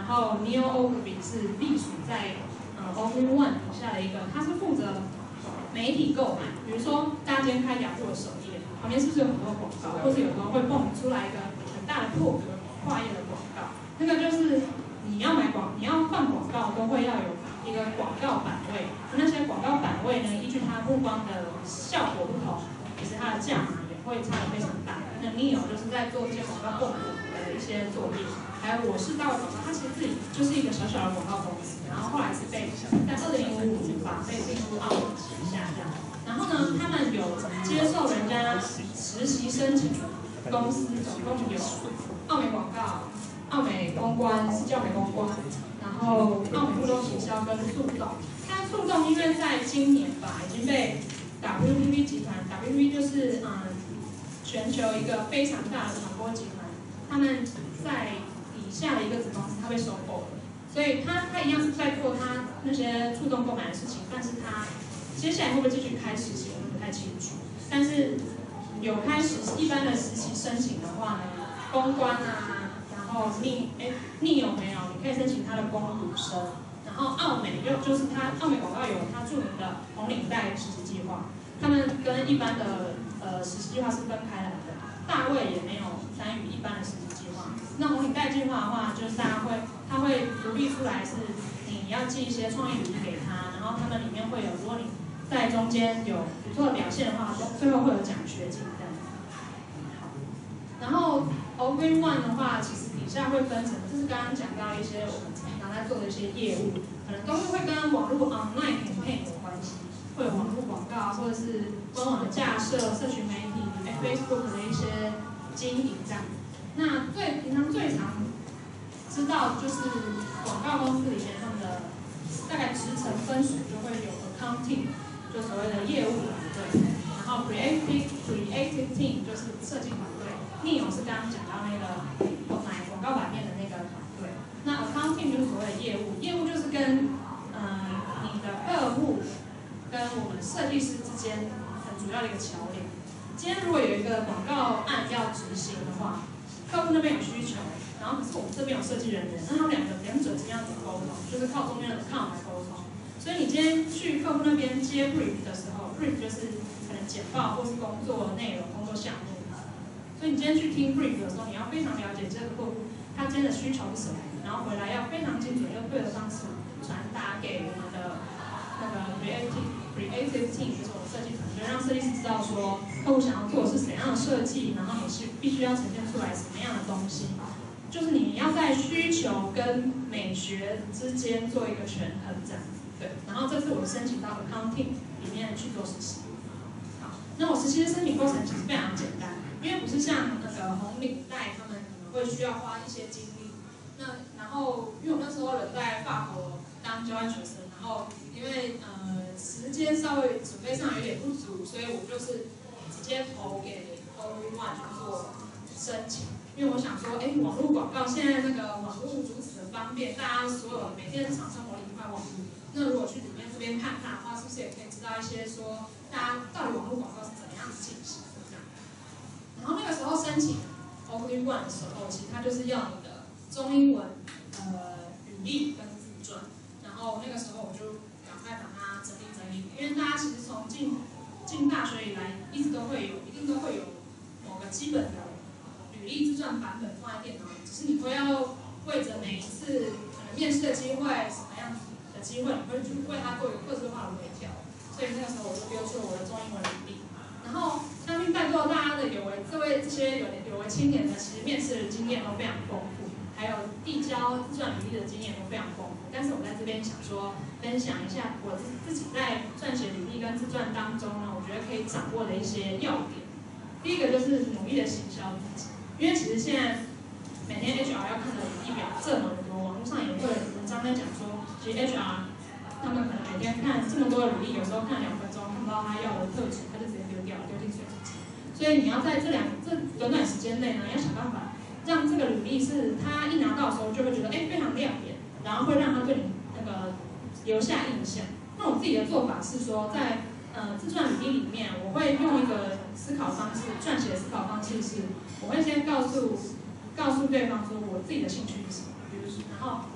然后 Neil Ogilvy 是隶属在Ogilvy One 底下的一个，他是负责媒体购买，比如说大家今天开雅虎的首页，旁边是不是有很多广告，或者有时候会蹦出来一个很大的破格跨页的广告，那个就是你要放广告都会要有一个广告版位，那些广告版位呢，依据它曝光的效果不同，其实它的价码也会差得非常大。那 Neil 就是在做这些广告购买的一些作业，还有我是大卫广告，它其实自己就是一个小小的广告公司，然后后来是在2015年吧被并入奥美旗下这样。然后呢，他们有接受人家实习申请的公司，总共有奥美广告、奥美公关、教美公关，然后奥美互动行销跟速动。它速动因为在今年吧，已经被 WPP 集团 ，WPP 就是全球一个非常大的传播集团，他们在底下的一个子公司，它被收购了，所以它一样是在做它那些触动购买的事情，但是它接下来会不会继续开实习，我不太清楚。但是有开始一般的实习申请的话呢，公关啊，然后你有没有？你可以申请他的公读生。然后奥美就是奥美广告有它著名的红领带实习计划，他们跟一般的实习计划是分开来的。大卫也没有参与一般的实习计划。那红领带计划的话，就是他会独立出来，是你要寄一些创意履历给他，然后他们里面会有，如果你在中间有不错的表现的话，最后会有奖学金这样。好，然后 Ogilvy One 的话，其实底下会分成，就是刚刚讲到一些我们常常在做的一些业务，可能都是会跟网络 online campaign 有关系，会有网络广告或者是官网的架设、社群媒体、Facebook 的一些经营这样。那平常最常知道就是广告公司里面他们的大概职层分属就会有 accounting， 就所谓的业务团队，然后 creative team 就是设计团队 ，Neil 是刚刚讲到那个买广告版面的那个团队。那 accounting 就是所谓的业务，业务就是跟你的客户跟我们设计师之间很主要的一个桥梁。今天如果有一个广告案要执行的话，客户那边有需求，然后可是我们这边有设计人员，那他们两者之间要怎么沟通？就是靠中间的 account 来沟通。所以你今天去客户那边接 brief 的时候 ，brief 就是可能简报或是工作内容、工作项目。所以你今天去听 brief 的时候，你要非常了解这个客户他今天的需求是什么，然后回来要非常精准用对的方式传达给我们的那个 creative team， 就是我们设计团队，让设计师知道说客户想要做的是怎样的设计，然后你是必须要呈现出来什么样的东西。就是你要在需求跟美学之间做一个权衡，这样子，对。然后这次我申请到 accounting 里面去做实习。好，那我实习的申请过程其实非常简单，因为不是像那个红领带他们会需要花一些精力。然后因为我那时候人在法国当交换学生，然后因为时间稍微准备上有点不足，所以我就是直接投给 Ogilvy One 去做申请。因为我想说，网络广告现在那个网络如此的方便，大家所有每天日常生活离不开网络。那如果去里面这边看看的话，是不是也可以知道一些说大家到底网络广告是怎么样进行的这样？然后那个时候申请 Ogilvy One 的时候，其实它就是要你的中英文履历跟自传，然后那个时候我就赶快把它整理，因为大家其实从进大学以来，一定都会有某个基本的履历自传版本放在电脑里，只是你会要为着每一次可能面试的机会，什么样子的机会，你会去为它做一个客制化的微调。所以那个时候我就丢出了我的中英文履历。然后相信在座大家的这些有为青年呢，其实面试的经验都非常丰富，还有递交自传履历的经验都非常丰富。但是我在这边想说，分享一下我自己在撰写履历跟自传当中呢，我觉得可以掌握的一些要点。第一个就是努力的行销自己，因为其实现在每天 HR 要看的履历表这么多，网络上也会有文章在讲说，其实 HR 他们可能每天看这么多的履历，有时候看2分钟看不到他要的特质，他就直接丢掉了，丢进水池机。所以你要在这短短时间内呢，要想办法让这个履历是他一拿到的时候就会觉得非常亮眼，然后会让他对你那个留下印象。那我自己的做法是说，在自传履历里面，我会用一个思考方式，撰写的思考方式是，我会先告诉对方说我自己的兴趣是什么，然后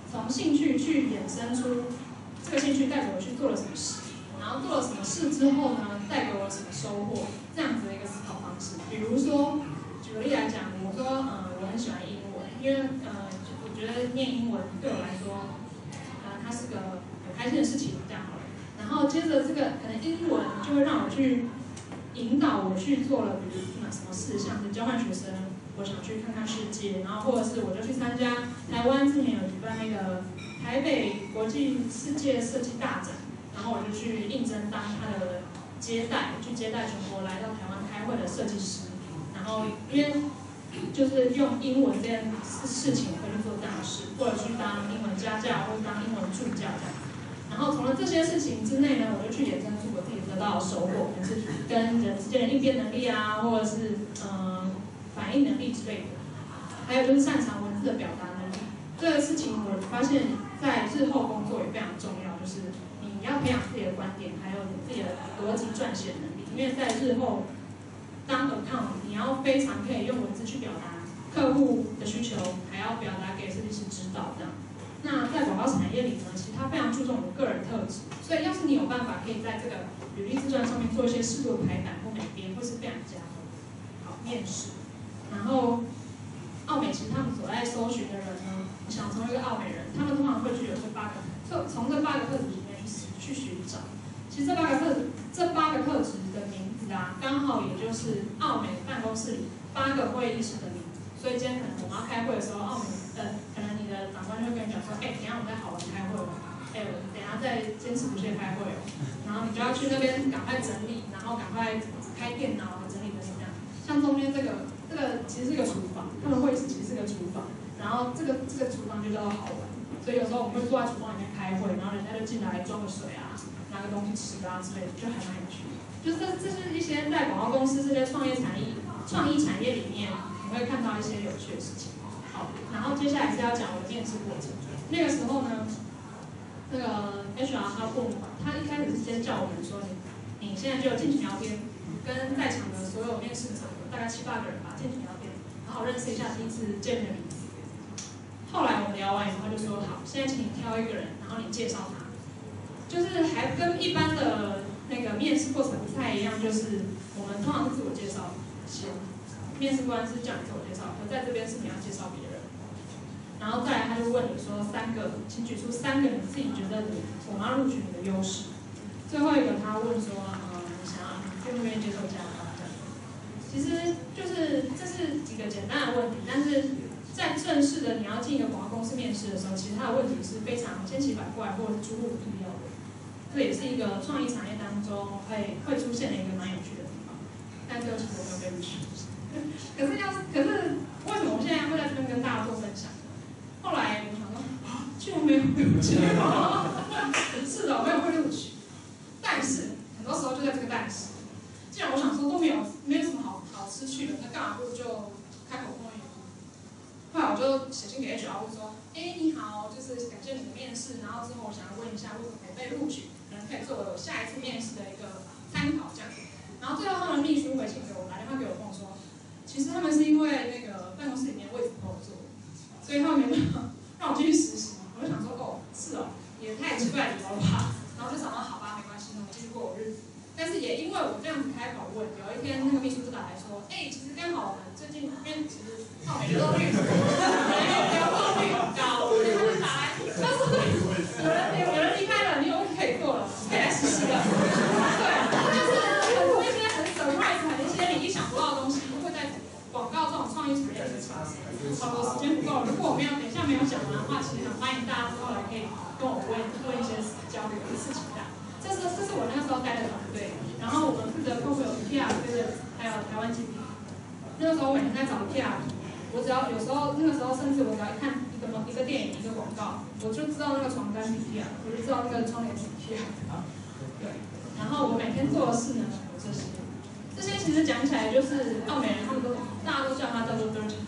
从兴趣去衍生出这个兴趣带着我去做了什么事，然后做了什么事之后呢，带给我什么收获，这样子的一个思考方式。比如说，举个例来讲，我说我很喜欢英文，因为我觉得念英文对我来说，它是个很开心的事情，这样好了。然后接着这个可能英文就会让我去引导我去做了，比如什么事，像是交换学生，我想去看看世界，然后或者是我就去参加台湾之前有举办那个台北国际世界设计大展，然后我就去应征当他的接待，去接待全国来到台湾开会的设计师，然后因为就是用英文这件事情会去做这样的事，或者去当英文家教，或者当英文助教这样。然后从了这些事情之内呢，我就去衍生出我自己得到的收获，可能是跟人之间的应变能力啊，或者是反应能力之类的。还有就是擅长文字的表达能力，这个事情我发现在日后工作也非常重要，就是你要培养自己的观点，还有你自己的逻辑撰写能力，因为在日后当 account 你要非常可以用文字去表达客户的需求，还要表达给设计师知道这样。那在广告产业里呢，其实它非常注重你的个人特质，所以要是你有办法可以在这个履历自传上面做一些适度的排版或美编，会是非常加分。好，面试。然后，奥美其实他们所在搜寻的人呢，想成为一个奥美人，他们通常会去有这8个，从这8个特质里面去寻找。其实这8个特质的名字啊，刚好也就是奥美办公室里8个会议室的名字。所以今天可能我们要开会的时候，奥美可能你的长官就会跟你讲说，等一下我们在好玩开会了，我等一下在坚持不懈开会哦，然后你就要去那边赶快整理，然后赶快开电脑整理这样。像中间这个其实是个厨房，他们会议室其实是个厨房，然后这个厨房就叫做好玩，所以有时候我们会坐在厨房里面开会，然后人家就进来装个水啊，拿个东西吃啊之类的，就还蛮有趣的。就是这是一些在广告公司这些创意产业里面，你会看到一些有趣的事情。好，然后接下来是要讲我的面试过程。那个时候呢，那个 HR 他一开始是先叫我们说，你现在就尽情聊天，跟在场的所有面试者，大概7、8个人吧，尽情聊天，然后认识一下第一次见面的名字。后来我们聊完以后，他就说好，现在请你挑一个人，然后你介绍他，就是还跟一般的那个面试过程不太一样，就是我们通常是自我介绍先。面试官是叫你自我介绍，可在这边是你要介绍别人，然后再来他就问你说请举出3个你自己觉得我们要录取你的优势。最后一个他问说，你愿不愿意接受加班？其实就是这是几个简单的问题，但是在正式的你要进一个广告公司面试的时候，其实他的问题是非常千奇百怪或者是出乎意料的。这也是一个创意产业当中会出现的一个蛮有趣的地方。但这个其实我没有被录取。可是为什么我现在会在这边跟大家做分享？后来我想说，就没有被录取，是的，没有被录取。但是很多时候就在这个但是，既然我想说都没有什么好失去的，那干嘛不如就开口碰一碰？后来我就写信给 HR 问说，你好，就是感谢你的面试，然后之后我想要问一下为什么没被录取，可能可以作为我下一次面试的一个参考这样。然后最后他们秘书回信给我，打电话给我跟我说。其实他们是因为那个办公室里面位置不够坐，所以他们没办法让我继续实习。我就想说，是哦，也太奇怪的理由了吧。然后就想到，好吧，没关系，那我继续过我日子。但是也因为我这样子开口问，有一天那个秘书就打来说，其实刚好我们最近因为其实每个都绿，流动率很高，所以他就打来，他说有人离开了，你有可以做了，可以来实习了。对，就是很多一些很 surprise， 很一些你意想不到的东西。广告这种创意产业是差不多时间不够，如果我等一下没有讲完的话，其实很欢迎大家之后来可以跟我问一些交流的事情的。这是我那时候带的团队，然后我们负责客户有 PR 还有台湾经理。那个时候我每天在找 PR， 我只要有时候那个时候甚至我只要看一个电影一个广告，我就知道那个床单是 PR， 我就知道那个窗帘是 PR。对，然后我每天做的事呢有这些。这些其实讲起来就是奥美人，大家都叫它叫做 dirty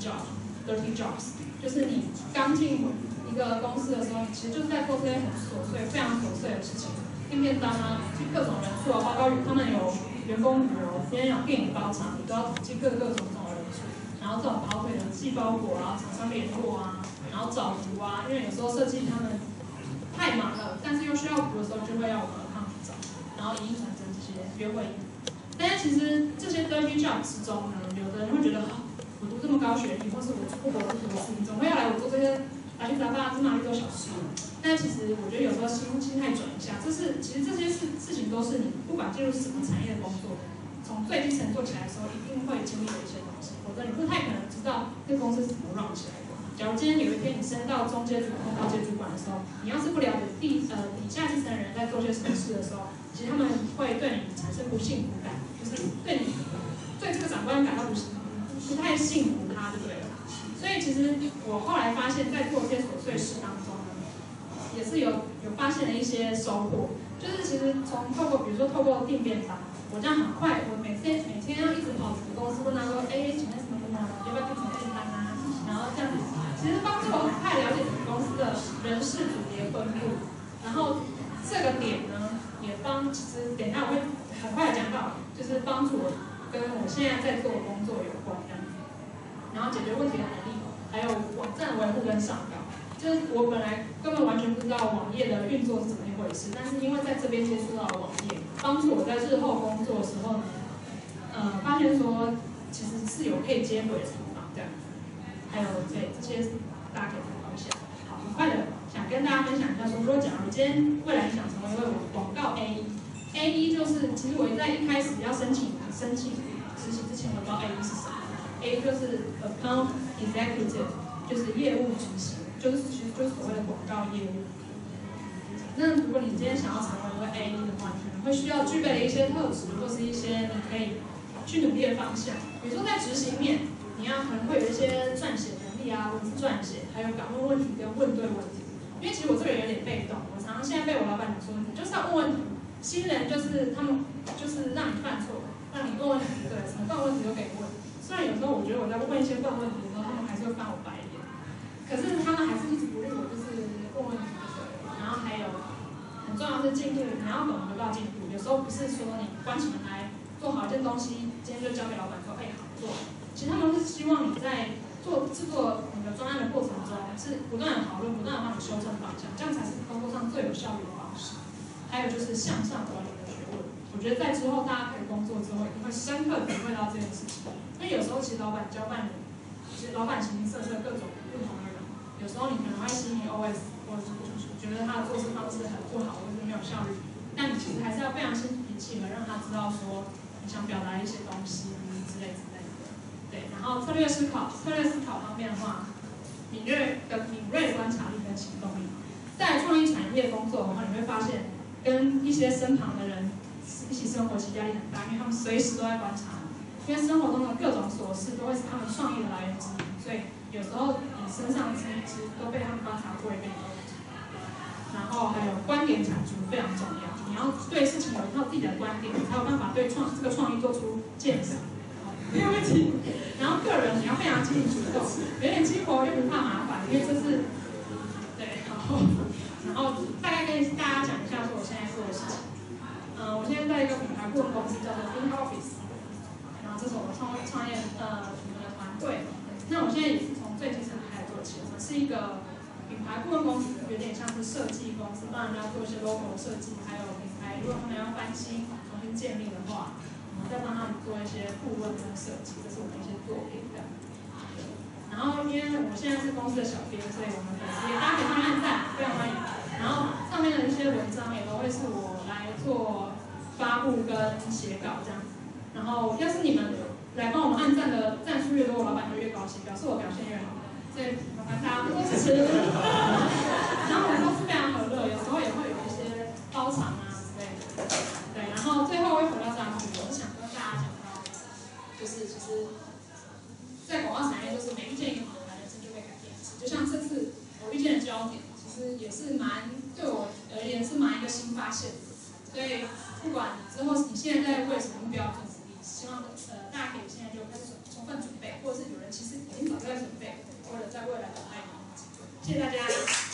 jobs， 就是你刚进一个公司的时候，其实就是在做这些很琐碎、非常琐碎的事情，订便当啊，各种人数啊，包括他们有员工旅游，今天有电影包场，你都要统计各种的人数，然后这种跑腿的寄包裹啊，厂商联络啊， 然后找图啊，因为有时候设计他们太忙了，但是又需要图的时候，就会要我们帮他们找，然后影音传真这些约会。但是其实这些 dirty job 之中呢，有的人会觉得，我读这么高学历，或是我出国读博士，你总会要来我做这些杂七杂八、芝麻绿豆小事。但其实我觉得有时候心态转一下，其实这些事情都是你不管进入什么产业的工作，从最基层做起来的时候，一定会经历的一些东西，否则你不太可能知道这个公司是怎么 run 起来的。假如今天有一天你升到中阶主管、高阶主管的时候，你要是不了解底下基层人在做些什么事的时候，其实他们会对你产生不幸福感，就是对这个长官感到不太幸福他就对了。所以其实我后来发现，在做这些琐碎事当中呢，也是有发现了一些收获。就是其实比如说透过订便当，我这样很快，我每天要一直跑整个公司问他说，请问什么便当，要不要订什么便当啊？然后这样子，其实帮助我很快了解整个公司的人事组别分布。然后这个点呢，也其实等一下我会很快的讲到，就是帮助我跟我现在在做的工作有关这样子。然后解决问题的能力，还有网站维护跟上稿。就是我本来根本完全不知道网页的运作是怎么一回事，但是因为在这边接触到网页，帮助我在日后工作的时候呢，发现说其实是有可以接轨的地方这样子。还有这些大家可以参考一下。好，很快的想跟大家分享一下说，如果假如今天未来你想成为一位广告 AE 就是其实我在一开始要申请实习之前，我不知道 AE 是什么。AE 就是 Account Executive， 就是业务执行，其实就是所谓的广告业务。那如果你今天想要成为一位 AE 的话，你可能会需要具备的一些特质，或是一些你可以去努力的方向。比如说在执行面，你可能会有一些撰写能力啊，文字撰写，还有敢问问题跟问对问题。因为其实我这个人有点被动，我常常现在被我老板讲说，你就是要问问题。新人就是他们就是让你犯错，让你问问题，对，什么笨问题都可以问。虽然有时候我觉得我在问一些笨问题的时候，他们还是会翻我白眼，可是他们还是一直鼓励我，就是问问题就对了。然后还有很重要的是进度，你要懂得到进度。有时候不是说你关起门来做好一件东西，今天就交给老板说，好做。其实他们是希望你在制作你的专案的过程中，是不断的讨论，不断的帮你修正方向，这样才是工作上最有效率的方式。还有就是向上管理的学问，我觉得在之后大家可以工作之后，一定会深刻体会到这件事情。因为有时候其实老板交办你，其实老板形形色色各种不同的人，有时候你可能会心里 OS， 或者是觉得他的做事方式很不好，或者是没有效率，但你其实还是要非常心平气和，让他知道说你想表达一些东西之类的。对，然后策略思考方面的话，敏锐的观察力跟行动力。在创意产业工作的话，你会发现跟一些身旁的人一起生活，其实压力很大，因为他们随时都在观察你。因为生活中的各种琐事都会是他们创意的来源之一，所以有时候你身上其实都被他们观察过一遍。然后还有观点阐述非常重要，你要对事情有一套自己的观点，才有办法对这个创意做出建设。没有问题。然后个人你要非常积极主动，有点激活又不怕麻烦，因为这是对。然后大概跟大家讲一下说我现在做的事情。我现在在一个品牌顾问公司叫做 Think Office。这是我创业的团队，那我现在也是从最基层开始做起。我们是一个品牌顾问公司，有点像是设计公司，帮人家做一些 logo 设计，还有品牌如果他们要翻新、重新建立的话，我们再帮他们做一些顾问跟设计，这是我们一些作品的。然后因为我现在是公司的小编，所以我们粉丝也大家可以上面按赞，非常欢迎。然后上面的一些文章也都会是我来做发布跟写稿这样子。然后，要是你们来帮我们按赞的赞数越多，我老板就越高兴，表示我表现越好。所以麻烦大家多支持。然后我们公司非常和乐，有时候也会有一些包场啊之类的。对，然后最后会回到这里，我是想跟大家讲到，就是其实，在广告产业，就是每遇见一个品牌，人生就会改变。就像这次我遇见的焦点，其实也是对我而言是一个新发现。所以不管之后你现在在为什么目标做努力，希望大家可以现在就开始充分准备，或者是有人其实已经早就在准备，或者在未来等待你。谢谢大家。